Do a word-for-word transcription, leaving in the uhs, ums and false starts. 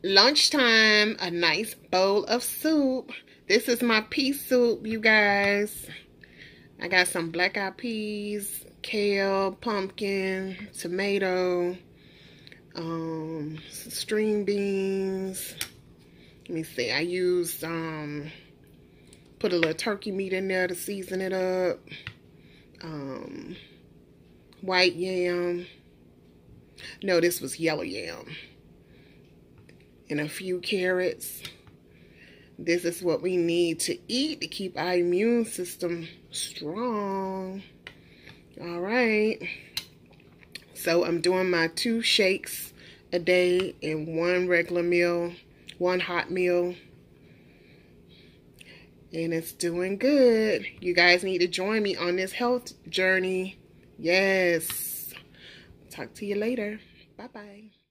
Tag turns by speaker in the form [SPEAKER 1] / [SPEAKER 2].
[SPEAKER 1] Lunchtime, a nice bowl of soup. This is my pea soup, you guys. I got some black eyed peas, kale, pumpkin, tomato, um, string beans. Let me see, I used, um, put a little turkey meat in there to season it up. Um, white yam. No, this was yellow yam. And a few carrots. This is what we need to eat to keep our immune system strong. All right. So I'm doing my two shakes a day and one regular meal, one hot meal. And it's doing good. You guys need to join me on this health journey. Yes. Talk to you later. Bye-bye.